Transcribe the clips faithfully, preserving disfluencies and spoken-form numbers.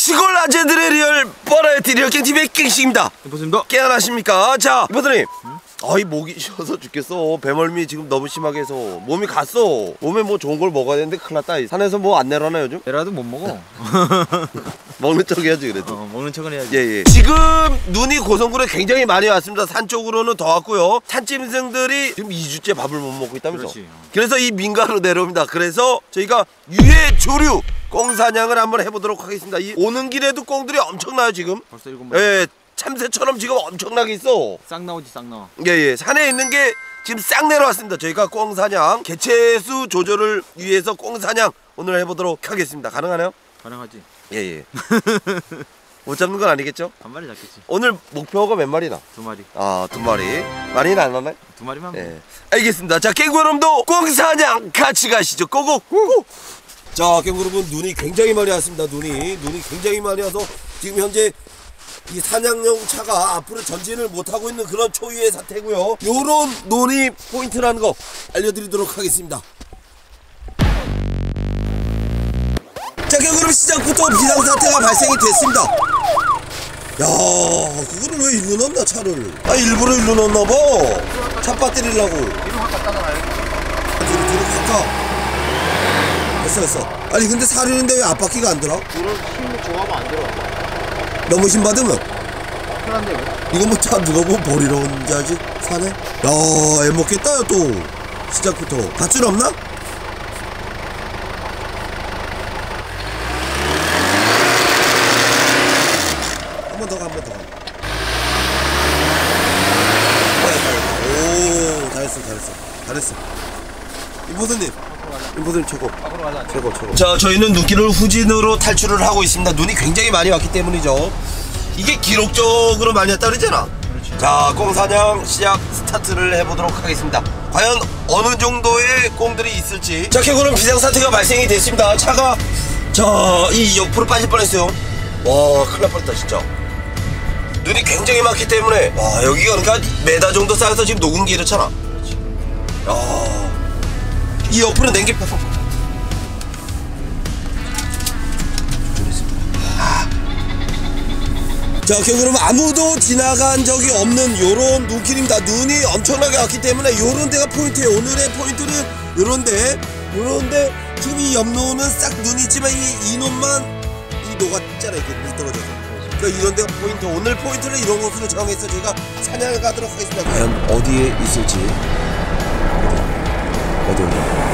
시골 아재들의 리얼 버라이어티 리얼 깽티비의 깽씨입니다. 임포스입니다. 깨어나십니까? 자, 임포스님. 응? 아이 목이 쉬어서 죽겠어. 배멀미 지금 너무 심하게 해서 몸이 갔어. 몸에 뭐 좋은 걸 먹어야 되는데 큰일 났다. 산에서 뭐 안 내려나 요즘? 내라도 못 먹어. 먹는 척 해야지 그래도. 어, 먹는 척은 해야지. 예, 예. 지금 눈이 고성군에 굉장히 많이 왔습니다. 산 쪽으로는 더 왔고요. 산짐승들이 지금 이 주째 밥을 못 먹고 있다면서. 그렇지. 그래서 이 민가로 내려옵니다. 그래서 저희가 유해 조류 꽁사냥을 한번 해보도록 하겠습니다. 이 오는 길에도 꽁들이 엄청나요 지금. 벌써 일곱 마리. 예, 참새처럼 지금 엄청나게 있어. 싹 나오지 싹 나와. 예예. 산에 있는 게 지금 싹 내려왔습니다. 저희가 꽁사냥 개체수 조절을 위해서 꽁사냥 오늘 해보도록 하겠습니다. 가능하나요? 가능하지. 예예. 못 잡는 건 아니겠죠? 한 마리 잡겠지. 오늘 목표가 몇 마리나? 두 마리. 아, 두 마리. 많이는 안 나나요? 두 마리만. 예. 알겠습니다. 자, 깽구 여러분도 꽁사냥 같이 가시죠. 고고. 고고. 자, 깽구 여러분 눈이 굉장히 많이 왔습니다. 눈이 눈이 굉장히 많이 와서 지금 현재 이 사냥용 차가 앞으로 전진을 못하고 있는 그런 초유의 사태고요. 요런 논이 포인트라는 거 알려드리도록 하겠습니다. 자, 그럼 시작부터 비상사태가 발생이 됐습니다. 야, 그거를 왜 일로 넣나 차를? 아, 일부러 일로 넣었나봐. 차 빠뜨리려고. 뒤로 확 갖다 놔요. 뒤로 뒤로 깎아. 됐어 됐어. 아니 근데 사려는데 왜 앞바퀴가 안 들어? 뒤로 힘을 좋아하면 안 들어. 너무 힘 받으면? 편한데 왜? 이거 뭐 차 누가 보면 버리러 온지 알지? 사네? 야, 애먹겠다 또 시작부터. 밧줄 없나? 한 번 더 가, 한 번 더 가. 오, 잘했어 잘했어 잘했어. 임포스님 임포스님 최고. 앞으로 가자. 최고 최고. 자, 저희는 눈길을 후진으로 탈출을 하고 있습니다. 눈이 굉장히 많이 왔기 때문이죠. 이게 기록적으로 많이 왔다 그러잖아. 그렇지. 자, 꽁사냥 시작 스타트를 해보도록 하겠습니다. 과연 어느 정도의 꽁들이 있을지. 자, 결국은 비상사태가 발생이 됐습니다. 차가 자, 이 옆으로 빠질 뻔했어요. 와, 큰일 날 뻔했다 진짜. 눈이 굉장히 많기 때문에. 와, 여기가 그러니까 메다 정도 쌓여서 지금 녹은 게 이렇잖아. 그렇지. 야, 이 옆으로 낸게 자, 그럼 아무도 지나간 적이 없는 요런 눈길입니다. 눈이 엄청나게 왔기 때문에 요런 데가 포인트예요. 오늘의 포인트는 요런데, 요런데 지금 이 옆노는 싹 눈이 있지만 이 이놈만 이 녹았잖아. 이렇게 물 떨어져서. 그러니까 이런 데가 포인트. 오늘 포인트는 이런 곳으로 정해서 저희가 사냥을 가도록 하겠습니다. 과연 어디에 있을지. 어디 어디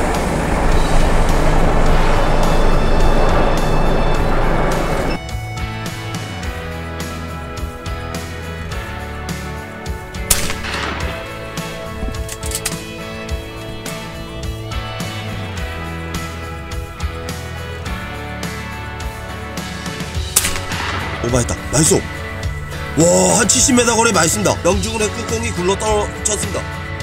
오바했다. 나이스. 와, 한 칠십 미터 거리 많이 씁니다. 영주군의 끝공이 굴러 떨어졌습니다.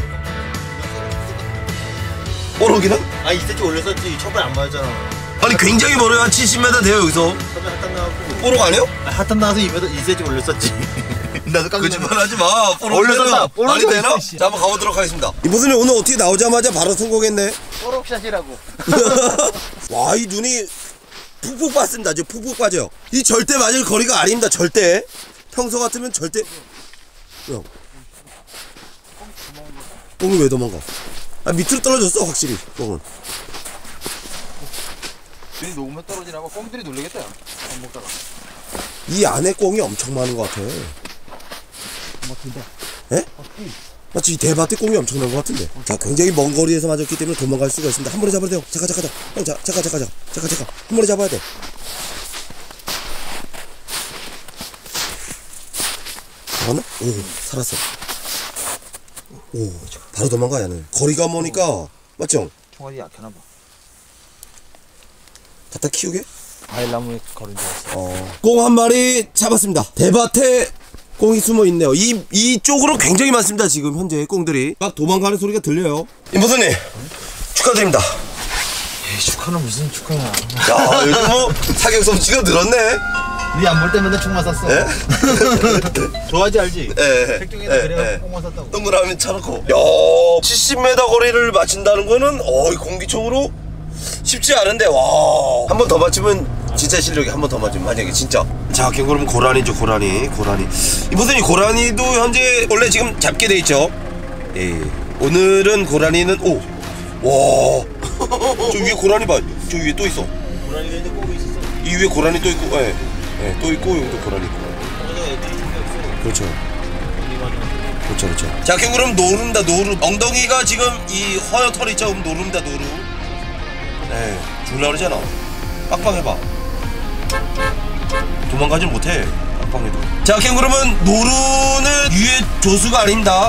뽀록이는? 아, 이 새끼 올렸었지. 처벌 안 맞았잖아. 아니 굉장히 멀어요. 한 칠십 미터 돼요 여기서. 처벌 핫탄 나가고. 뽀록 아니에요? 아, 핫탄 나가서 이 미터 이 새끼 올렸었지. 나도 깜짝 거짓말하지 마. 뽀록 올렸었다. 말이 되나? 자, 한번 가보도록 하겠습니다. 이분은 오늘 어떻게 나오자마자 바로 성공했네. 뽀록샷이라고. 와, 이 눈이 푹푹 빠진다. 지금 푹푹 빠져요. 이 절대 맞을 거리가 아닙니다. 절대. 평소 같으면 절대. 야, 꽁이 왜 도망가? 아, 밑으로 떨어졌어 확실히. 꽁은. 괜히 녹으면 떨어지나봐. 꽁들이 놀리겠다. 안 먹다가. 이 안에 꽁이 엄청 많은 것 같아. 맞긴다. 예? 마치 이 대밭에 꽁이 엄청난 것 같은데. 자, 굉장히 먼 거리에서 맞았기 때문에 도망갈 수가 있습니다. 한 번에 잡아야 돼요. 잠깐 잠깐 잠깐. 자, 잠깐 잠깐 잠깐 잠깐 한 번에 잡아야 돼. 잡았나? 오, 살았어. 오, 바로 도망가 야는. 거리가 머니까 맞죠? 총알이 약하나봐. 갖다 키우게? 과일나무에 걸은 줄 알았어. 어. 꽁 한 마리 잡았습니다. 대밭에 꽁이 숨어 있네요. 이 이쪽으로 굉장히 많습니다. 지금 현재 꽁들이 막 도망가는 소리가 들려요. 임보선님, 응? 축하드립니다. 에이, 축하는 무슨 축하야. 야, 요즘 뭐 사격 솜씨가 늘었네. 니 안 볼 때 맨날 총만 쐈어. 좋아하지 알지? 예. 백종에도 그래가 총만 쐈다고. 동그라미 쳐놓고. 야, 칠십 미터 거리를 맞춘다는 거는 어, 이 공기총으로 쉽지 않은데. 와, 한 번 더 맞추면 진짜 실력이 한 번 더 맞으면 만약에 진짜. 자, 그럼 고라니죠, 고라니. 고라니. 이보세요, 고라니도 현재 원래 지금 잡게 돼 있죠. 예. 오늘은 고라니는 오. 와. 저 위에 고라니 봐. 저 위에 또 있어. 고라니가 있는데 꼬리 있었어. 이 위에 고라니 또 있고, 예. 예, 또 있고 여기도 고라니 있고. 그렇죠. 그렇죠, 그렇죠. 자, 그럼 노른다, 노루. 엉덩이가 지금 이 허연 털이 있죠. 그럼 노른다, 노루. 네, 줄라 그러잖아. 빡빡해봐. 도망가진 못해. 빡빡해도. 자, 그러면 노루는 유해 조수가 아닙니다.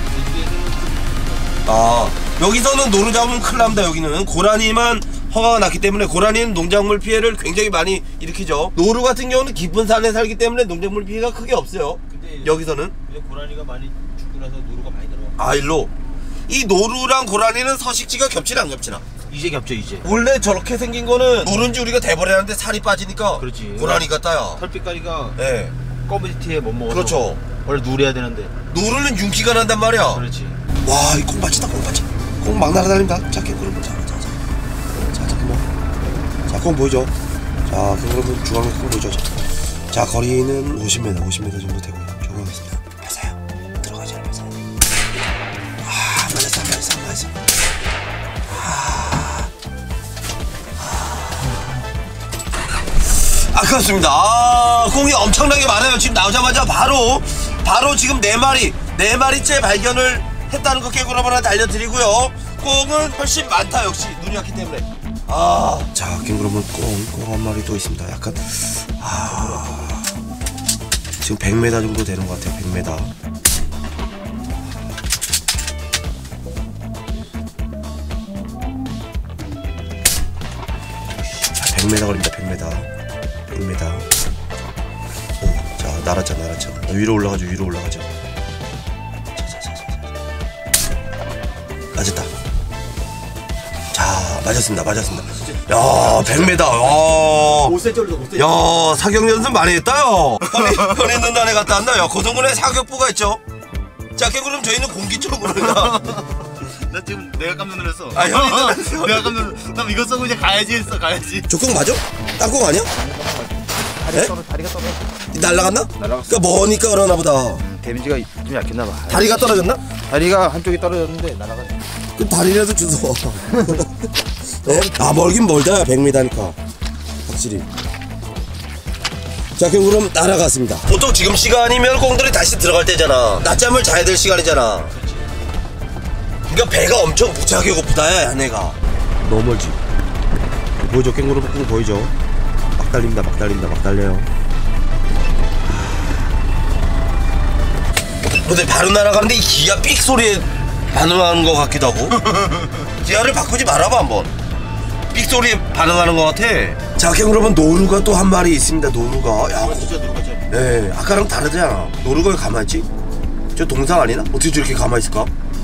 아, 여기서는 노루 잡으면 큰일 납니다. 여기는 고라니만 허가가 났기 때문에. 고라니는 농작물 피해를 굉장히 많이 일으키죠. 노루 같은 경우는 깊은 산에 살기 때문에 농작물 피해가 크게 없어요. 근데 여기서는 근데 고라니가 많이 죽고 나서 노루가 많이 들어가. 아, 일로 이 노루랑 고라니는 서식지가 겹치나 안 겹치나? 이제 겹쳐 이제. 원래 저렇게 생긴 거는 노른지 우리가 대버리는데 살이 빠지니까. 그렇지. 고라니 같다야. 털빛깔이가 예. 검은티에 못 먹어서. 그렇죠. 원래 누래야 되는데. 노루는 윤기가 난단 말이야. 그렇지. 와, 이 콩밭이다, 콩밭이. 콩 막 날아다닙니다. 자, 그러면 자, 자, 자, 자, 잠깐만. 자, 콩 보이죠? 자, 그러면 중앙에 콩 보이죠? 자, 자, 거리는 오십 미터, 오십 미터 정도 되고요. 적용하겠습니다. 펴세요. 들어가지 않으세요. 아, 맞았어, 맞았어, 맞았어. 아, 아, 그렇습니다. 아, 콩이 엄청나게 많아요. 지금 나오자마자 바로, 바로 지금 네 마리, 네 마리째 발견을 했다는 거 깨구라 하나 알려드리고요. 꽁은 훨씬 많다. 역시 눈이 왔기 때문에. 아, 자, 그러면 꽁, 꽁 한 마리 또 있습니다. 약간 아, 지금 백 미터 정도 되는 것 같아요. 백 미터. 자, 백 미터 걸립니다. 백 미터. 백 미터. 오, 자, 날았죠, 날았죠. 위로 올라가죠, 위로 올라가죠. 맞았다. 자, 맞았습니다. 맞았습니다. 야, 백 미터. 야, 오 센티미터, 오 센티미터. 야, 사격 연습 많이 했다요. 현이, 현이 눈단에 갔다 왔나? 야, 고성군에 사격부가 있죠. 자, 그럼 저희는 공기 쪽으로. 나 지금 내가 깜짝 놀랐어. 아, 형이 놀랐어. 내가 깜짝 놀랐어. 나 이거 쏘고 이제 가야지 했어, 가야지. 저공 맞아? 땅콩 아니야? 다리가 에? 떨어, 다리가 떨어. 날라갔나? 날라갔어. 그러니까 머니까 그러나 보다. 음, 데미지가 좀 약했나 봐. 다리가 떨어졌나? 다리가 한쪽이 떨어졌는데 날아가. 그 다리라도 주워. 네? 아, 멀긴 멀다. 백 미터니까 확실히. 자, 그럼 날아갔습니다. 보통 지금 시간이면 꽁들이 다시 들어갈 때잖아. 낮잠을 자야 될 시간이잖아. 그러니까 배가 엄청 무지하게 고프다, 야, 얘네가. 너무 멀지. 보이죠? 캥거루 볶음 보이죠? 막 달립니다, 막 달립니다, 막 달려요. 근데 바로 날아가는데 이 기아 삑 소리에 반응하는 것 같기도 하고. 기아를 바꾸지 말아봐 한번. 삑 소리에 반응하는 것 같아. 자, 그러면 노루가 또 한 마리 있습니다. 노루가. 야, 진짜 노루가 진. 네, 아까랑 다르잖아. 노루가 왜 가만히 있지? 저 동상 아니나? 어떻게 저렇게 가만히 있을까?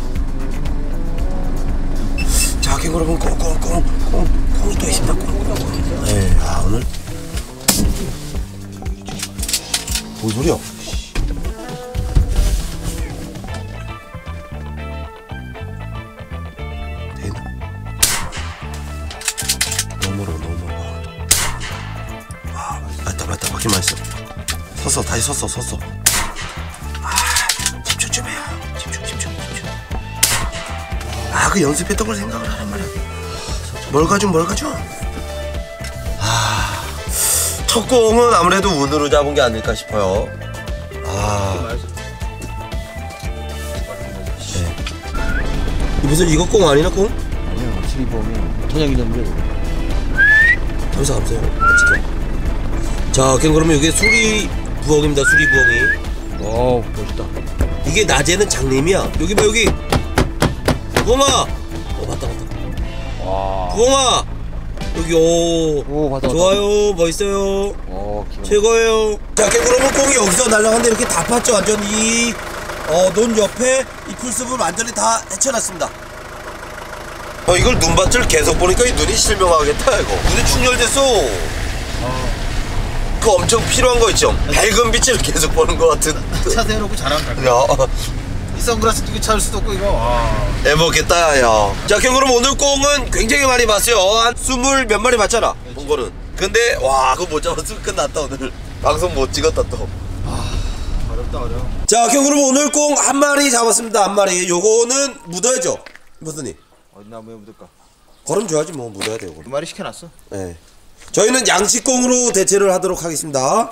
자, 그러면 꽁꽁꽁꽁 꽁이 또 있습니다. 꽁꽁꽁. 네, 아, 오늘 뭔 소리야? 되나? 너무 멀어, 너무 멀어. 아, 맞다, 맞다, 맞기만 했어. 섰어, 다시 섰어, 섰어. 아, 집중 좀 해요. 집중, 집중, 집중. 아, 그 연습했던 걸 생각을 하란 말이야. 뭘 가져, 뭘 가져. 아, 첫 공은 아무래도 운으로 잡은 게 아닐까 싶어요. 아, 네. 무슨 이거 공 아니나 공? 아니야, 확실히 보면 천연기념물. 감사 감사해요. 지켜. 자, 그러면 이게 수리 부엌입니다. 수리 부엌이. 오, 멋있다. 이게 낮에는 장님이야. 여기 봐, 여기. 부엉아. 어, 맞다, 맞다. 와. 부엉아. 여기 오. 오, 맞다, 맞다. 좋아요. 멋있어요. 오, 기분. 최고예요. 자, 그러면 공이 여기서 날아가는데 이렇게 다 팠죠. 완전히 이, 어, 논 옆에 이 풀숲을 완전히 다 헤쳐놨습니다. 어, 이걸 눈밭을 계속 보니까 이 눈이 실명하겠다, 이거. 눈이 충혈됐어. 어. 그 엄청 필요한 거 있죠? 밝은 빛을 계속 보는 것 같은. 차 세워놓고 자랑 갈 거야. 야, 이 선글라스 끼고 찾을 수도 없고 이거. 와. 애먹겠다, 야. 자, 그럼 오늘 꽁은 굉장히 많이 봤어요. 한 스물 몇 마리 봤잖아. 본 거는. 근데 와 그거 못 잡았으면 끝났다 오늘. 방송 못 찍었다 또. 어렵다 어려워. 자, 그럼 오늘 꽁 한 마리 잡았습니다. 한 마리. 요거는 묻어야죠. 무슨이? 어디 나무에 묻을까? 걸음 줘야지 뭐 묻어야 돼요. 두 마리 시켜놨어. 네. 저희는 양식꽁으로 대체를 하도록 하겠습니다.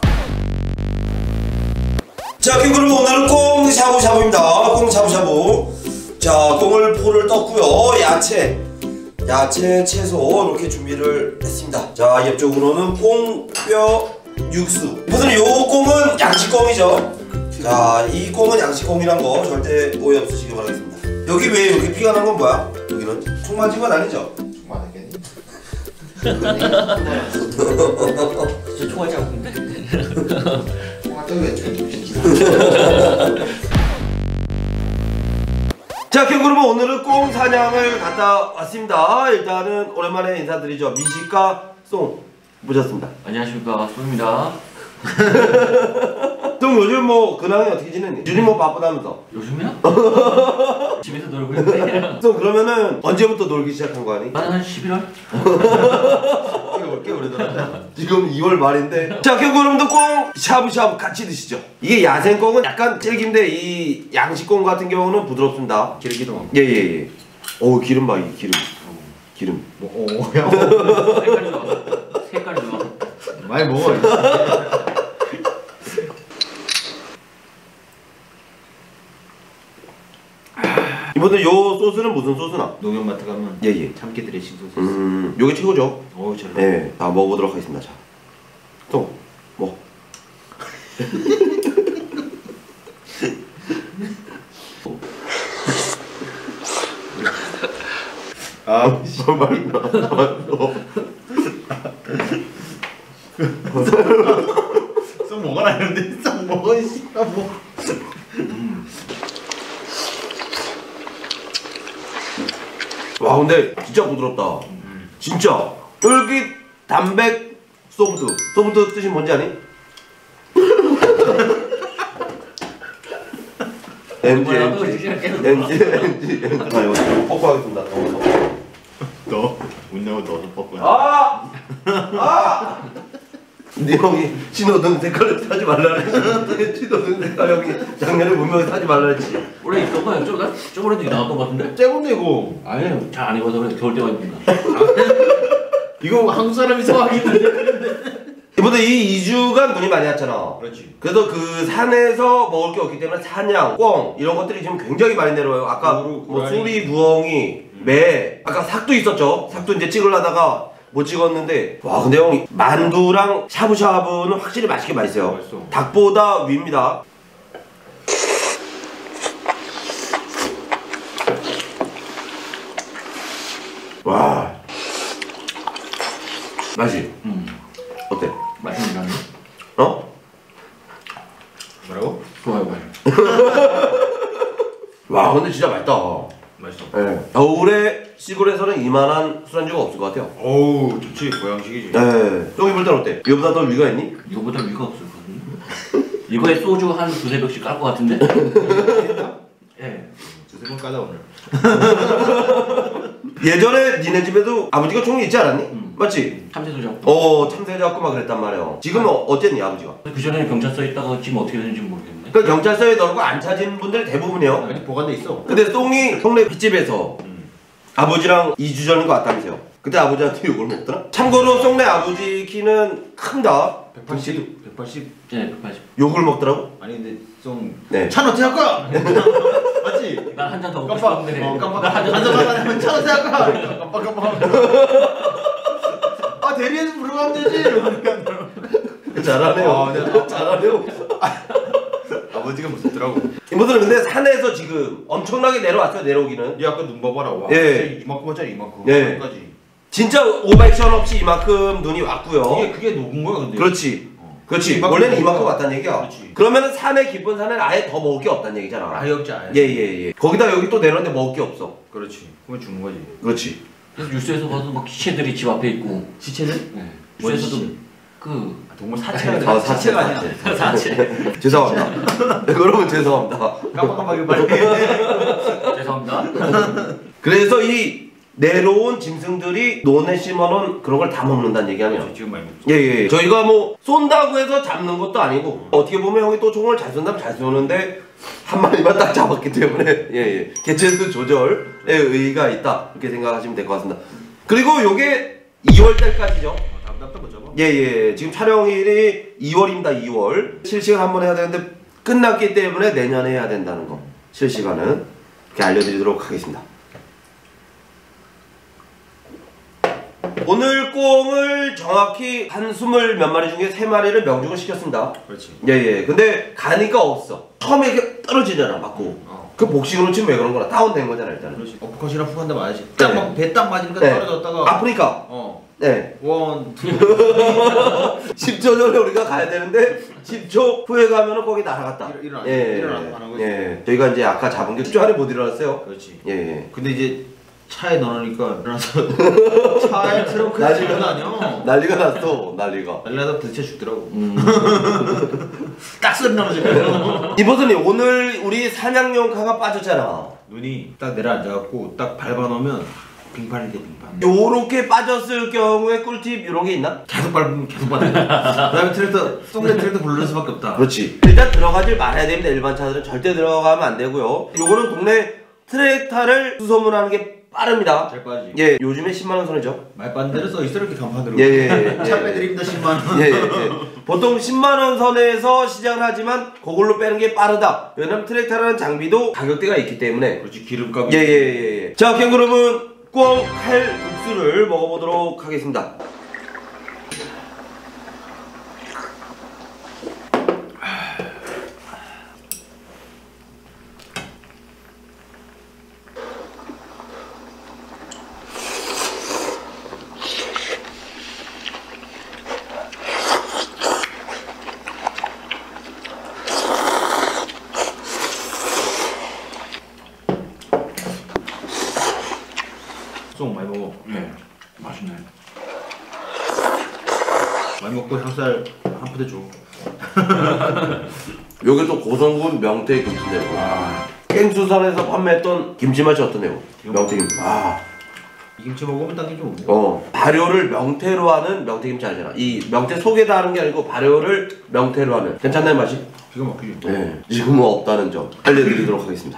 자, 그럼 오늘은 꽁 샤브샤브입니다. 꽁 샤브샤브. 자, 꽁을 포를 떴고요. 야채, 야채, 채소 이렇게 준비를 했습니다. 자, 옆쪽으로는 꽁뼈 육수. 무슨 요 꽁은 양식꽁이죠. 자, 이 꽁은 양식꽁이란 거 절대 오해 없으시기 바라겠습니다. 여기 왜 이렇게 피가 난 건 뭐야? 여기는 총 맞은 건 아니죠? 총 맞았겠니? 저 총알지 않는데? 총알도 왜 총? 자, 그럼 오늘은 꽁 사냥을 갔다 왔습니다. 일단은 오랜만에 인사드리죠. 미식가 송 모셨습니다. 안녕하십니까, 송입니다. 형 요즘 뭐 근황이 어떻게 지냈니? 요즘 뭐 바쁘다면서? 요즘이야? 집에서 놀고 있는데. 형 그러면은 언제부터 놀기 시작한 거 아니? 나는 한 십일월? 꽤 오래됐다. 지금 이월 말인데. 자, 그럼도 꽁 샤브샤브 같이 드시죠. 이게 야생 꽁은 약간 질긴데 이 양식 꽁 같은 경우는 부드럽습니다. 기르기도 많고. 예예예. 오 기름 봐, 이 기름. 기름. 뭐, 오, 야. 색깔이 좋아. 색깔이 좋아. 많이 먹어. 이번에 요 소스는 무슨 소스나? 농협마트 가면 예예. 참깨 드레싱 소스. 음, 요게 최고죠. 오, 잘. 네, 다 먹어보도록 하겠습니다. 자, 또 뭐? 아, 말이나. 쏙 먹어라 했는데 쏙 먹어 씨. 아, 뭐. 와, 근데 진짜 부드럽다. 진짜 쫄깃 담백 소프트. 소프트 뜻이 뭔지 아니? 엠지 엠지 엠지 엠지 엠지. 아, 여기 뽀뽀하겠습니다. 너 운다고 넣어서 뻗고. 아! 아! 네 형이 신호등 색깔을 타지 말라 그랬지. 신호등 색깔 형이 작년에 분명히 타지 말라 그랬지. 원래 있던 거야. 저, 나 저번에도 나왔던 거 같은데? 째고 내고. 아니, 잘 안 입어서 그래. 겨울 때만 입는다. 이거 한국 사람이 소화하겠는데. 이번에 이 이 주간 눈이 많이 왔잖아. 그렇지. 그래서 그 산에서 먹을 게 없기 때문에 사냥, 꿩 이런 것들이 지금 굉장히 많이 내려와요. 아까 우루, 뭐 고라니. 수리, 부엉이, 매, 아까 삭도 있었죠. 삭도 이제 찍으려다가 못 찍었는데 와, 근데 형 만두랑 샤브샤브는 확실히 맛있게 맛있어요. 맛있어. 닭보다 위입니다. 와, 맛이 음. 어때? 맛있는 거 어? 뭐라고? 좋아요, 좋아요. 와, 근데 진짜 맛있다. 맛있어. 네. 겨울에 시골에서는 이만한 술안주가 없을 것 같아요. 어우, 좋지. 보양식이지. 네. 쫑이 볼 땐 어때? 이거보다 더 위가 있니? 이거보다 위가 없을 것 같은데? 이거에 소주 한 두세 병씩 깔 것 같은데? 예. 두세 번 까다 오늘. 예전에 니네 집에도 아버지가 총이 있지 않았니? 음. 맞지? 참새 소주 잡고. 어, 참새 잡고 막 그랬단 말이야. 지금은 어, 어쨌니 아버지가? 그전에는 경찰서에 있다가 지금 어떻게 되는지 모르겠네. 그 경찰서에 넣고 안 찾은 분들이 대부분이요. 아니, 보관돼 있어. 근데 똥이 동네 횟집에서 음. 아버지랑 이 주 전인 것 같다면서요. 그때 아버지한테 욕을 먹더라? 참고로 똥네 아버지 키는 큽니다. 백팔십. 백팔십. 네, 백팔십. 욕을 먹더라고? 아니 근데 좀. 네. 찬 어떻게 할 거야? 맞지? 난 한 잔 더 먹고 깜빡. 싶었는데. 어, 깜빡. 난한 한 잔 더 잔만 하면 찬 어떻게 할 거야? 깜빡 깜빡. 아 대리해서 부르면 되지. 잘하네요. 아, 네. 잘하네요. 아버지가 무섭더라고. 이분들은 근데 산에서 지금 엄청나게 내려왔어요. 내려오기는. 얘 아까 눈 봐봐라. 와. 예. 진짜 이만큼짜리 이만큼. 예. 여기까지. 진짜 오버액션 없이 이만큼 눈이 왔고요. 그게 그게 녹은 거야 근데. 그렇지. 어. 그렇지. 이만큼 원래는 먹은 이만큼 거야. 왔다는 얘기야. 그렇지. 그러면은 산에 깊은 산에는 아예 더 먹을 게 없다는 얘기잖아. 아예 없지 아예. 예예예. 예. 거기다 여기 또 내려왔는데 먹을 게 없어. 그렇지. 그건 죽는 거지. 그렇지. 그래서 뉴스에서 봐도 막 기체들이 집 앞에 있고. 시체는? 네. 뭔 뉴스에서도 시체? 그 아, 동물 사체가 아, 사체, 사체가 아니야. 사체. 사체. 죄송합니다. 여러분 죄송합니다. 깜빡깜빡이 빨리. 죄송합니다. 그래서 이 내려온 짐승들이 논에 심어놓은 그런 걸 다 먹는다는 얘기하면 지금 많이 먹죠. 예예. 저희가 뭐 쏜다고 해서 잡는 것도 아니고 어떻게 보면 형이 또 총을 잘 쏜다면 잘 쏘는데 한 마리만 딱 잡았기 때문에 예예. 개체수 조절에 의의가 있다 이렇게 생각하시면 될 것 같습니다. 그리고 요게 이월 달까지죠. 답답한 거죠. 예예. 지금 촬영일이 이월입니다. 이월 실시간 한번 해야 되는데 끝났기 때문에 내년에 해야 된다는 거 실시간은 이렇게 알려드리도록 하겠습니다. 오늘 꽁을 정확히 한 스물 몇 마리 중에 세 마리를 명중을 시켰습니다. 그렇지. 예예. 근데 가니까 없어. 처음에 이렇게 떨어지잖아 맞고. 어. 그 복식으로 치면 왜 그런 거나 다운된 거잖아 일단은. 그렇지. 어퍼컷이랑 훅 한대 맞아야지. 네. 딱막 배 딱 맞으니까 네. 떨어졌다가. 아프니까. 어. 네. 원, 투. 십 초 전에 우리가 가야 되는데 십 초 후에 가면은 거기 날아갔다. 일- 일어나- 예. 일어나- 일어나는 거지. 예. 저희가 이제 아까 잡은 게 십 초 안에 못 일어났어요. 그렇지. 예. 예. 근데 이제 차에 넣으니까 일어나서 차에 트렁크에 난리가 들고 다녀. 난리가 났어. 난리가. 날라다 부딪혀 죽더라고. 음. 딱 소리 나면서 그래요. 이보선님 오늘 우리 사냥용카가 빠졌잖아. 눈이 딱 내려앉아갖고 딱 밟아놓으면 빙판이 돼 빙판. 요렇게 빠졌을 경우에 꿀팁 이런 게 있나? 계속 밟으면 계속 받아야 돼. 그다음에 트랙터 똥내 트랙터 부르는 수밖에 없다. 그렇지. 일단 들어가질 말아야 됩니다. 일반 차들은 절대 들어가면 안 되고요. 요거는 동네 트랙터를 수소문하는 게 빠릅니다. 잘 빠지. 예, 요즘에 십만 원 선이죠. 말 빠는 대로 써 있어 이렇게 간판으로. 예, 예, 예. 차 빼드립니다 십만 원. 예, 예, 예. 보통 십만 원 선에서 시작을 하지만 그걸로 빼는 게 빠르다. 왜냐면 트랙터라는 장비도 가격대가 있기 때문에. 그렇지 기름값이. 예, 예, 예, 예. 자, 캥거루분 꽁 칼국수를 먹어보도록 하겠습니다. 송 많이 먹어. 네. 맛있네. 많이 먹고 향살 한 푸대 줘. 여기 또 고성군 명태 김치네요. 아, 깽수산에서 판매했던 김치 맛이 어떠네요? 명태 김치. 아, 이 김치 먹으면 딱 김치 먹어. 어 발효를 명태로 하는 명태 김치 알잖아. 이 명태 속에다 하는 게 아니고 발효를 명태로 하는. 괜찮나요 맛이? 기가 막히지. 네. 지금은 없다는 점 알려드리도록 하겠습니다.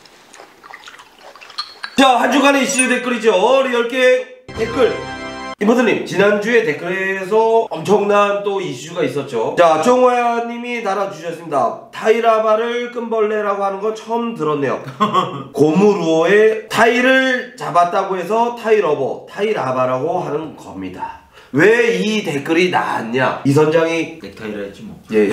자, 한 주간의 이슈 댓글이죠. 리얼 게임 댓글. 이모드님, 지난주에 댓글에서 엄청난 또 이슈가 있었죠. 자, 종호야님이 달아주셨습니다. 타이라바를 끈벌레라고 하는 건 처음 들었네요. 고무루어에 타이를 잡았다고 해서 타이러버, 타이라바라고 하는 겁니다. 왜 이 댓글이 나왔냐? 이 선장이 넥타이라 했지 뭐. 예.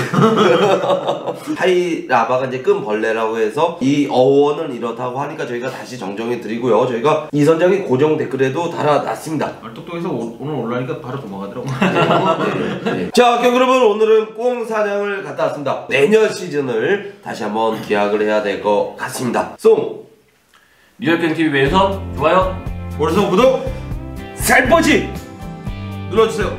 타이라바가 이제 끈벌레라고 해서 이 어원은 이렇다고 하니까 저희가 다시 정정해 드리고요. 저희가 이 선장이 고정 댓글에도 달아놨습니다. 아, 똑똑해서 오, 오늘 올라니까 바로 도망가더라고. 네, 네. 자, 여러분 오늘은 꽁 사냥을 갔다 왔습니다. 내년 시즌을 다시 한번 기약을 해야 될 것 같습니다. 송! 리얼게임티비에서 좋아요, 오른손 구독 살포지! 눌러주세요.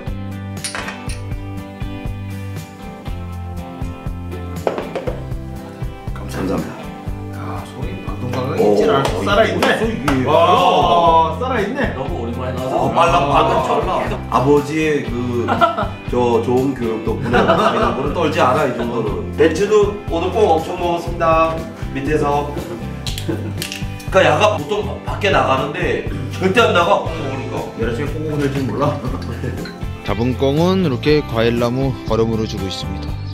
감사합니다. 야, 소리 방송가가 오, 있질 않아. 살아있네. 소리. 와, 살아있네. 너무 오랜만에 어, 나와서 빨라 빨라 아. 빨라. 아버지의 그 저 좋은 교육 덕분에 이런 거는 떨지 않아 이 정도는. 벤츠도 오늘 꽁 엄청 먹었습니다. 밑에서. 그러니까 야가 보통 밖에 나가는데 절대 안 나가 꽁 먹으니까. 여자친구 꽁꽁 될지 몰라. 잡은 꽁은 이렇게 과일나무 거름으로 주고 있습니다.